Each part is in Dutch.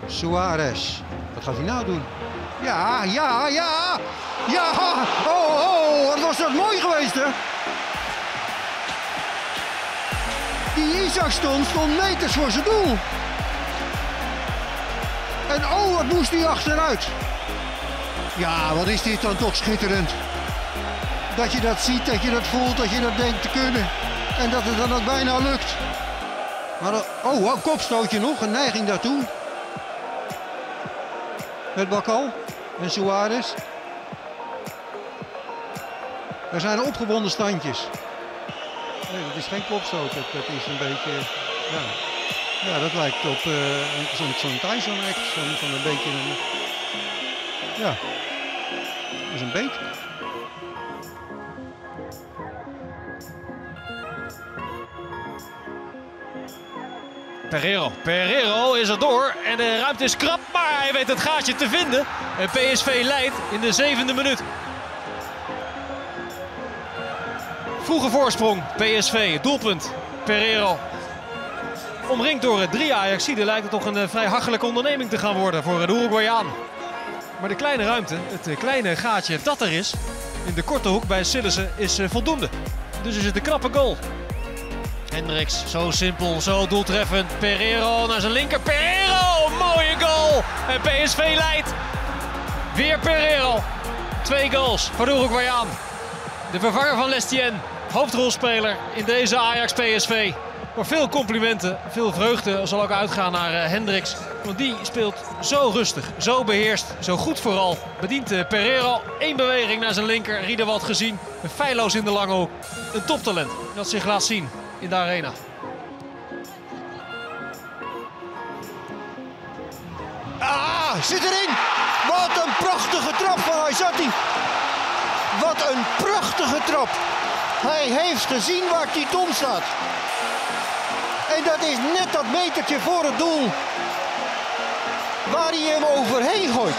Suarez. Wat gaat hij nou doen? Ja. Oh, wat was dat mooi geweest, hè? Die Isaac stond meters voor zijn doel. En oh, wat moest hij achteruit. Ja, wat is dit dan toch schitterend. Dat je dat ziet, dat je dat voelt, dat je dat denkt te kunnen. En dat het dan ook bijna lukt. Maar een kopstootje nog, een neiging daartoe. Met Bakal en Suarez. Er zijn opgebonden standjes. Nee, dat is geen kopstoot. Dat is een beetje... Ja, dat lijkt op zo'n Tyson act. Zo'n een beetje... Ja, dat is een beet. Pereiro is er door en de ruimte is krap, maar hij weet het gaatje te vinden. En PSV leidt in de 7e minuut. Vroege voorsprong, PSV, doelpunt, Pereiro. Omringd door 3 Ajaxiden lijkt het toch een vrij hachelijke onderneming te gaan worden voor de Uruguayaan. Maar de kleine ruimte, het kleine gaatje dat er is, in de korte hoek bij Sillissen is voldoende. Dus is het een knappe goal. Hendricks, zo simpel, zo doeltreffend. Pereiro naar zijn linker. Pereiro, mooie goal. En PSV leidt. Weer Pereiro. 2 goals voor de Uruguayaan. De vervanger van Lestien, hoofdrolspeler in deze Ajax-PSV. Maar veel complimenten, veel vreugde zal ook uitgaan naar Hendricks. Want die speelt zo rustig, zo beheerst, zo goed vooral. Bedient Pereiro, 1 beweging naar zijn linker. Riedewald gezien, feilloos in de lange hoek. Een toptalent dat zich laat zien in de arena. Zit erin! Wat een prachtige trap van Aysati. Wat een prachtige trap. Hij heeft gezien waar Titon staat. En dat is net dat metertje voor het doel. Waar hij hem overheen gooit.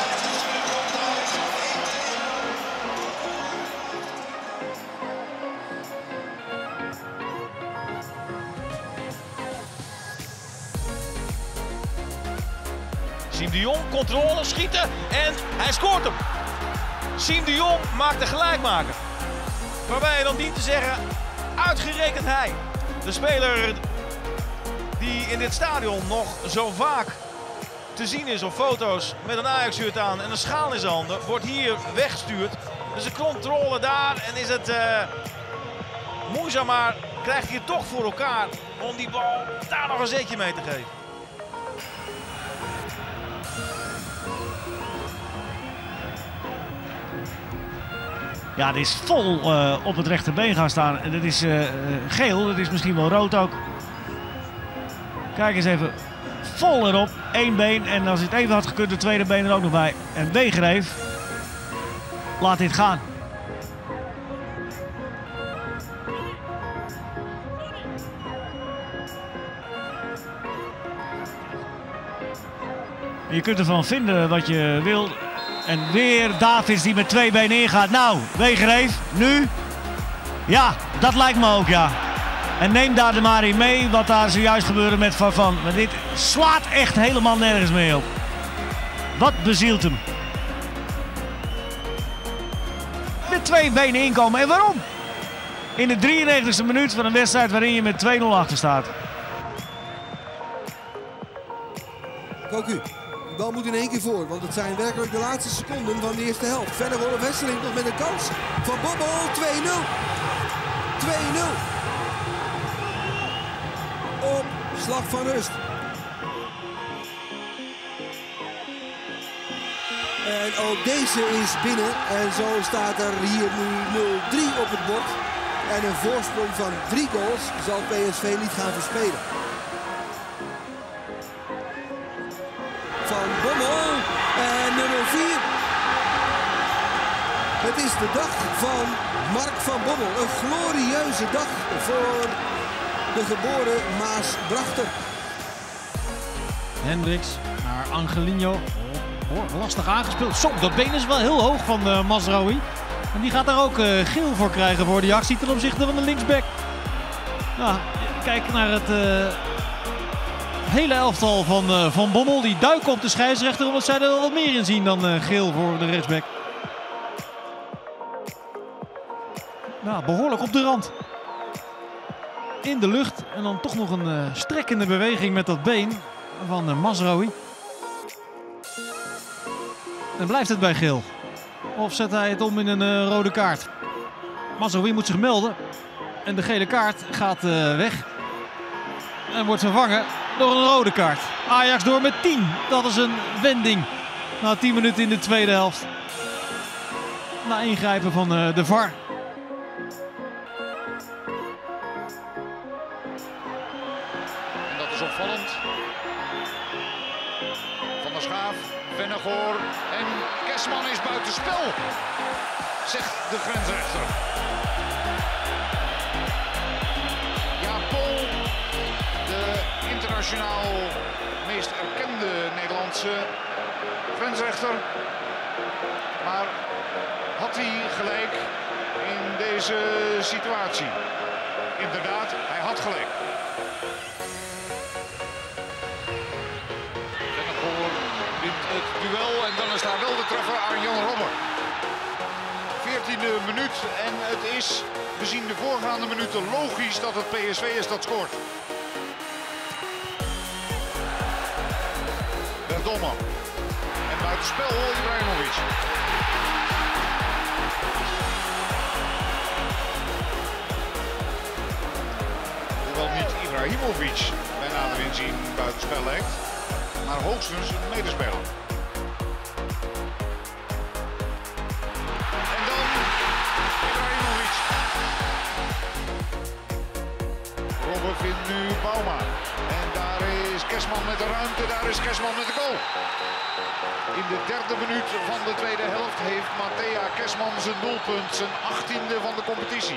Siem de Jong, controle, schieten en hij scoort hem. Siem de Jong maakt de gelijkmaker. Waarbij je dan dient te zeggen, uitgerekend hij. De speler die in dit stadion nog zo vaak te zien is op foto's met een Ajax-shirt aan en een schaal in zijn handen, wordt hier weggestuurd. Dus de controle daar en is het moeizaam, maar krijgt hij het toch voor elkaar om die bal daar nog een zetje mee te geven. Ja, dit is vol op het rechterbeen gaan staan. Dat is geel, dat is misschien wel rood ook. Kijk eens even, vol erop, 1 been. En als het even had gekund, de tweede been er ook nog bij. En Wegenreef laat dit gaan. Je kunt ervan vinden wat je wil. En weer Davids die met 2 benen ingaat. Nou, Wegenreef, nu. Ja, dat lijkt me ook, ja. En neem daar de maar in mee wat daar zojuist gebeurde met Van. Maar dit slaat echt helemaal nergens mee op. Wat bezielt hem. Met 2 benen inkomen. En waarom? In de 93e minuut van een wedstrijd waarin je met 2-0 achter staat. Cocu. De bal moet in 1 keer voor, want het zijn werkelijk de laatste seconden van de eerste helft. Verder wordt Wesseling nog met een kans van Bommel. 2-0. 2-0. Op slag van rust. En ook deze is binnen. En zo staat er hier nu 0-3 op het bord. En een voorsprong van 3 goals zal PSV niet gaan verspelen. Van Bommel en nummer 4. Het is de dag van Mark van Bommel. Een glorieuze dag voor de geboren Maasbrachter. Hendricks naar Angelino. Lastig aangespeeld. Zo, dat been is wel heel hoog van Mazraoui. En die gaat daar ook geel voor krijgen voor die actie ten opzichte van de linksback. Nou, kijk naar het hele elftal van Bommel. Die duiken op de scheidsrechter omdat zij er wel wat meer in zien dan geel voor de rechtsback. Nou, behoorlijk op de rand. In de lucht en dan toch nog een strekkende beweging met dat been van Mazraoui. En blijft het bij geel? Of zet hij het om in een rode kaart? Mazraoui moet zich melden. En de gele kaart gaat weg. En wordt vervangen door een rode kaart. Ajax door met 10. Dat is een wending. Na 10 minuten in de tweede helft. Na ingrijpen van de VAR. En dat is opvallend. Van der Schaaf, Vennegoor en Kersman is buitenspel, zegt de grensrechter. Ja, Paul, de internationaal meest erkende Nederlandse grensrechter. Maar had hij gelijk in deze situatie? Inderdaad, hij had gelijk. Vennegoor wint het duel en dan is daar wel de treffer aan Jan Robber. 14e minuut en het is gezien de voorgaande minuten logisch dat het PSV is dat scoort. Verdomme. En buitenspel Ibrahimovic. Hoewel niet Ibrahimovic bij nader inzien buitenspel lijkt, maar hoogstens een medespeler. En dan Ibrahimovic. Robben vindt nu Bouma. En daar is Kersman met de ruimte, daar is Kersman met de goal. In de derde minuut van de tweede helft heeft Matthea Kersman zijn doelpunt, zijn 18e van de competitie.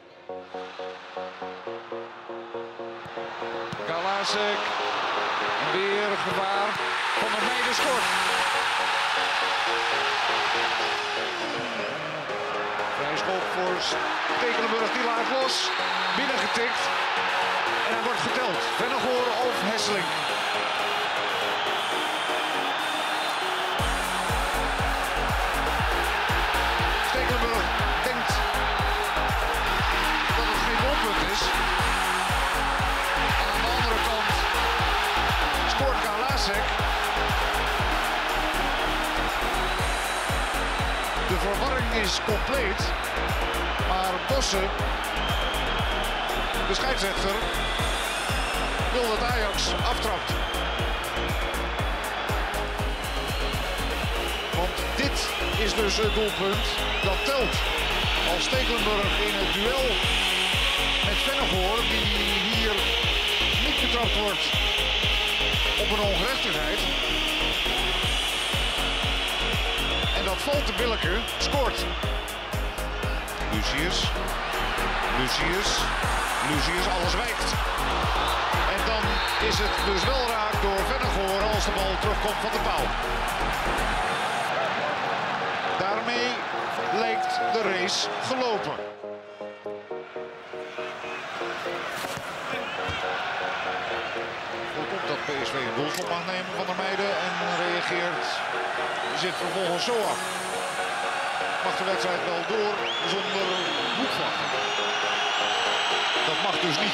Galasek. En weer gevaar. Van der Meijden scoort. Vrije schop voor Stekelenburg, die laat los. Binnengetikt. En hij wordt geteld. Vennegoor of Hesseling. Stekelenburg denkt dat het geen doelpunt is. En aan de andere kant scoort Galasek. De verwarring is compleet. Maar Bosse, de scheidsrechter, wil dat Ajax aftrapt. Want dit is dus het doelpunt dat telt. Als Stekelenburg in het duel met Vennegoor, die hier niet betrapt wordt op een ongerechtigheid. En dat valt te billijken, scoort. Lucius, alles wijkt. En dan is het dus wel raak door Vennegoor als de bal terugkomt van de paal. Daarmee lijkt de race gelopen. Voorkomt dat PSV een doelschop mag nemen van der Meijden en reageert. Zit vervolgens zo af. Mag de wedstrijd wel door zonder hoekvlag. Dat mag dus niet.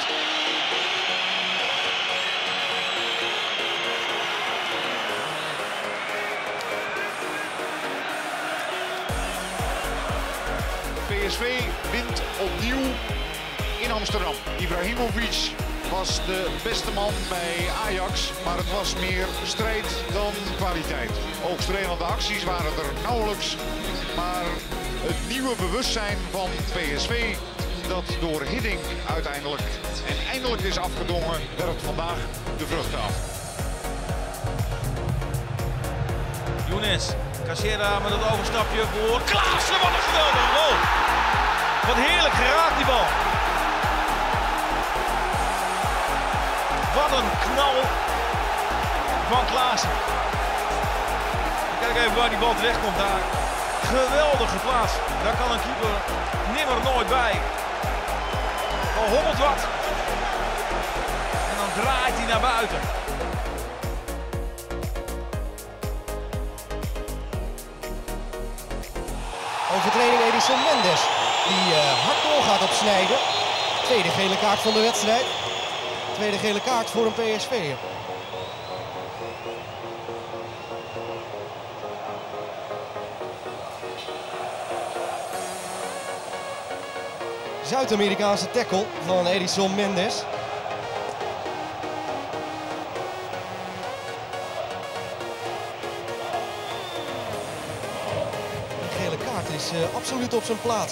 PSV wint opnieuw in Amsterdam. Ibrahimovic was de beste man bij Ajax, maar het was meer strijd dan kwaliteit. Oogstrelende acties waren er nauwelijks, maar het nieuwe bewustzijn van PSV dat door Hiddink uiteindelijk en eindelijk is afgedwongen, werpt vandaag de vruchten af. Younes, Cassera met het overstapje voor Klaassen. Wat een geweldige goal. Wat heerlijk geraakt die bal. Wat een knal van Klaassen. Kijk even waar die bal terecht komt daar. Geweldig geplaatst. Daar kan een keeper nimmer nooit bij. Al hobbelt wat. En dan draait hij naar buiten. Overtreding Edison Mendes. Die hard doorgaat op Sneijder. Tweede gele kaart van de wedstrijd. Tweede gele kaart voor een PSV'er. Zuid-Amerikaanse tackle van Edison Mendes. De gele kaart is absoluut op zijn plaats.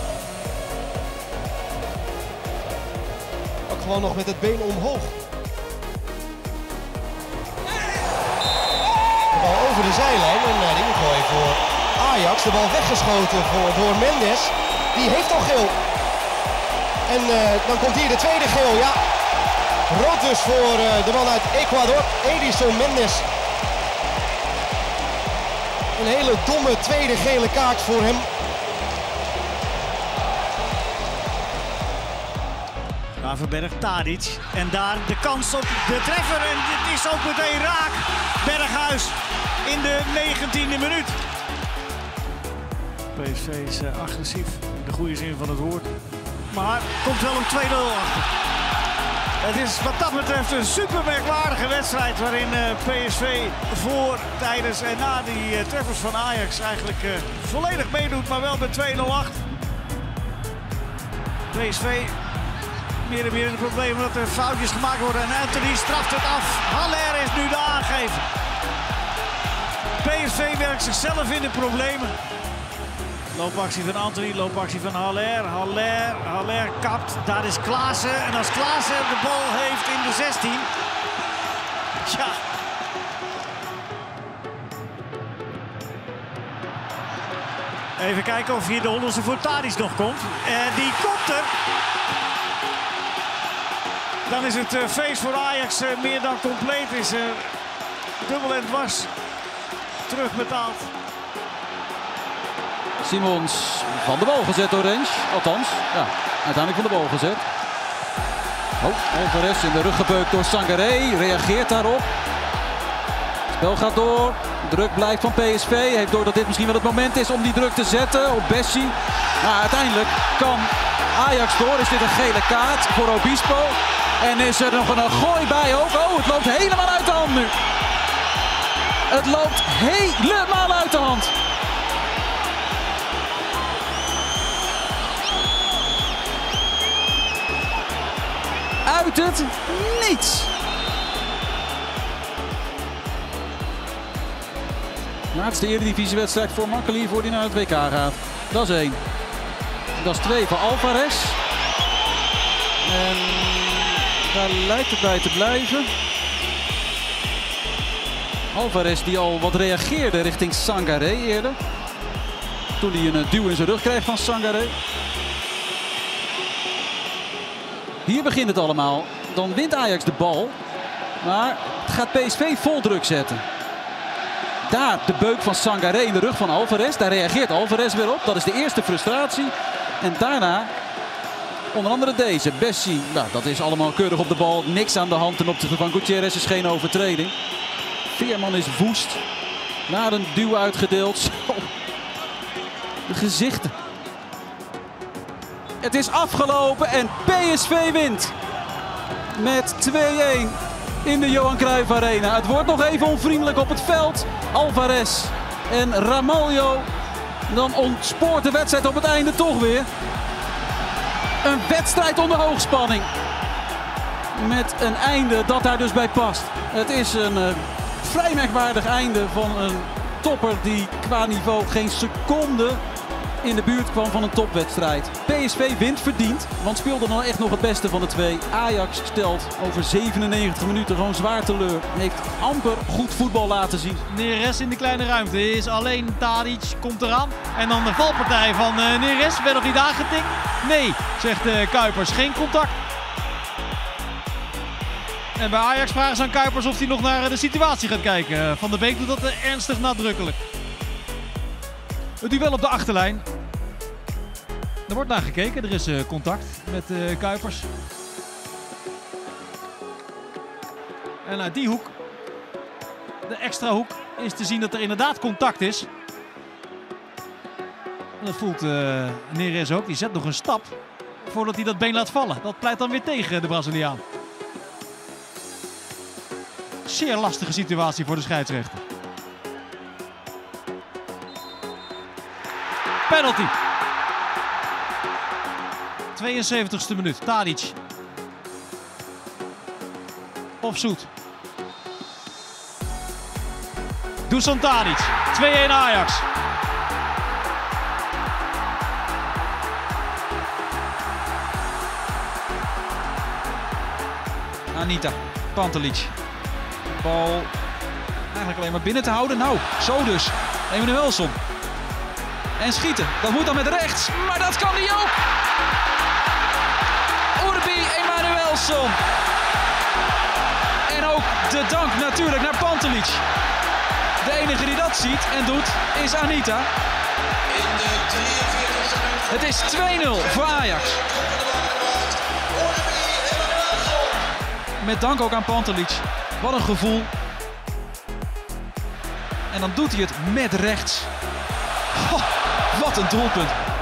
Ook gewoon nog met het been omhoog. De bal over de zijlijn en die ingooi voor Ajax. De bal weggeschoten door Mendes. Die heeft al geel. En dan komt hier de tweede geel, ja. Rood dus voor de man uit Ecuador, Edison Mendes. Een hele domme tweede gele kaart voor hem. Gravenberg, Tadic. En daar de kans op de treffer. En dit is ook meteen raak. Berghuis in de 19e minuut. PSV is agressief, in de goede zin van het woord. Maar komt wel een 2-0 achter. Het is wat dat betreft een super merkwaardige wedstrijd waarin PSV voor, tijdens en na die treffers van Ajax eigenlijk volledig meedoet, maar wel met 2-0 achter. PSV meer en meer in de problemen dat er foutjes gemaakt worden en Anthony straft het af. Haller is nu de aangever. PSV werkt zichzelf in de problemen. Loopactie van Anthony, loopactie van Haller. Haller kapt. Daar is Klaassen. En als Klaassen de bal heeft in de 16. Tja. Even kijken of hier de 100ste voor Tadic nog komt. En die komt er. Dan is het feest voor Ajax meer dan compleet. Is dubbel en dwars terugbetaald. Simons van de bal gezet door Rens. Althans, ja, uiteindelijk van de bal gezet. Oh, Alvarez in de rug gebeukt door Sangaré. Reageert daarop. Het spel gaat door. Druk blijft van PSV. Heeft door dat dit misschien wel het moment is om die druk te zetten op Bessie. Maar uiteindelijk kan Ajax door. Is dit een gele kaart voor Obispo. En is er nog een gooi bij ook. Oh, het loopt helemaal uit de hand nu. Het loopt helemaal uit de hand. Uit het niets. Laatste eredivisiewedstrijd voor Makkeli voor die naar het WK gaat. Dat is 1. Dat is 2 voor Alvarez. En daar lijkt het bij te blijven. Alvarez die al wat reageerde richting Sangaré eerder. Toen hij een duw in zijn rug kreeg van Sangaré. Hier begint het allemaal. Dan wint Ajax de bal. Maar het gaat PSV vol druk zetten. Daar de beuk van Sangaré in de rug van Alvarez. Daar reageert Alvarez weer op. Dat is de eerste frustratie. En daarna onder andere deze. Bessie, nou, dat is allemaal keurig op de bal. Niks aan de hand ten opzichte van Gutierrez. Is geen overtreding. Veerman is woest. Naar een duw uitgedeeld. Zo. De gezichten. Het is afgelopen en PSV wint met 2-1 in de Johan Cruijff Arena. Het wordt nog even onvriendelijk op het veld. Alvarez en Ramalho. Dan ontspoort de wedstrijd op het einde toch weer. Een wedstrijd onder hoogspanning. Met een einde dat daar dus bij past. Het is een vrij merkwaardig einde van een topper die qua niveau geen seconde in de buurt kwam van een topwedstrijd. PSV wint verdiend, want speelde dan echt nog het beste van de twee. Ajax stelt over 97 minuten gewoon zwaar teleur. Heeft amper goed voetbal laten zien. Neres in de kleine ruimte is alleen. Tadic komt eraan. En dan de valpartij van Neres. Werd nog niet aangetikt? Nee, zegt Kuipers. Geen contact. En bij Ajax vragen ze aan Kuipers of hij nog naar de situatie gaat kijken. Van der Beek doet dat ernstig nadrukkelijk. Het duel op de achterlijn. Er wordt naar gekeken. Er is contact met Kuipers. En uit die hoek, de extra hoek, is te zien dat er inderdaad contact is. En Dat voelt Neres ook. Die zet nog een stap voordat hij dat been laat vallen. Dat pleit dan weer tegen de Braziliaan. Zeer lastige situatie voor de scheidsrechter. Penalty. 72e minuut. Tadic. Of Zoet. Dusan Tadic. 2-1 Ajax. Anita, Pantelic. Bal eigenlijk alleen maar binnen te houden. Nou, zo dus. Emanuelsson. En schieten. Dat moet dan met rechts. Maar dat kan hij ook. Urbi Emanuelsson. En ook de dank natuurlijk naar Pantelic. De enige die dat ziet en doet is Anita. Het is 2-0 voor Ajax. Met dank ook aan Pantelic. Wat een gevoel. En dan doet hij het met rechts. Oh, wat een doelpunt.